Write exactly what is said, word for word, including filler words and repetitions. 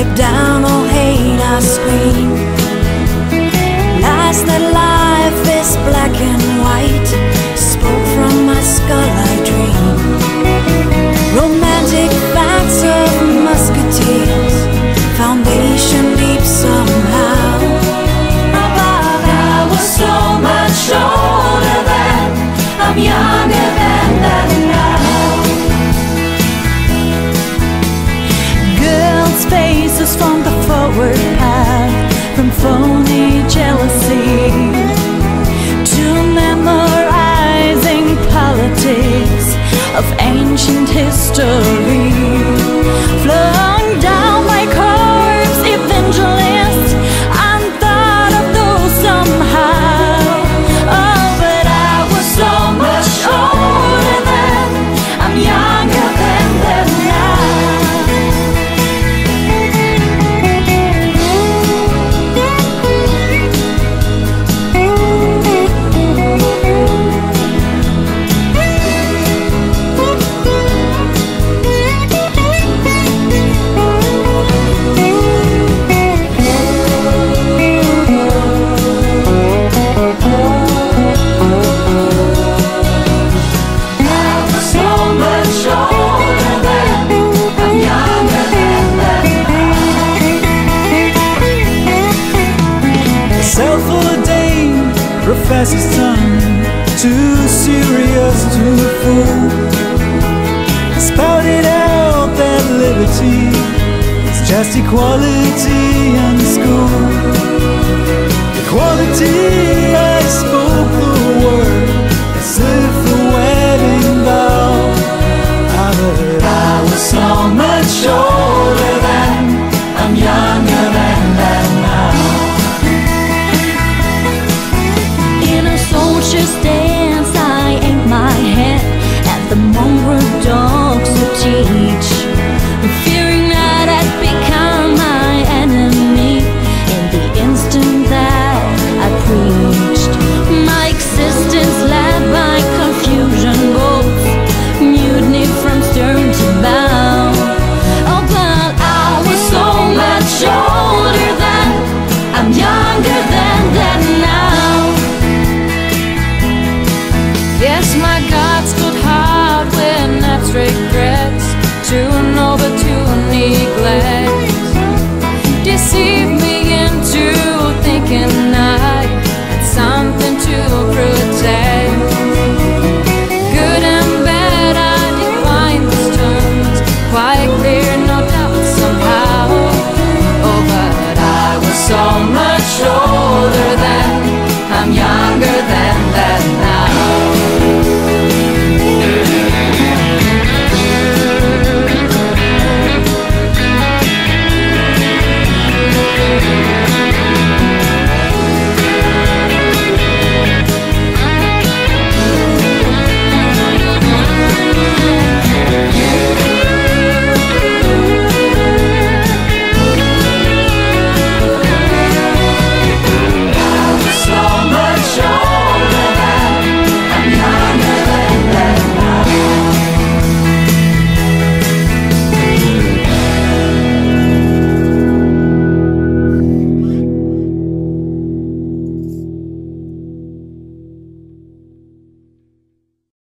Rip down all hate I scream. Lies that life is black and white. Spoke from my skull I dream. Romantic facts of musketeers. Foundation deep somehow. I was so much older then. I'm younger than that now. Girls' faces from the forward path, from phony jealousy to memorizing politics of ancient history. Flowing down my corpse, evangelists, unthought of those somehow. Oh, but I was so much older then. I'm younger than them now. Self-ordained professor's son, too serious to fool, spouted out that liberty is just equality in school. Equality, I spoke the word as if the wedding vow. Ah, but I was so much older then. I'm younger than that now. Just dance, I aim my head at the mongrel dogs who teach, fearing that I'd become my enemy in the instant that I preached. My existence led by confusion, both mutiny from stern to bow. Oh, but I was so much older then. I'm younger than that now. Yes, my God stood hard with nuts regrets to know, but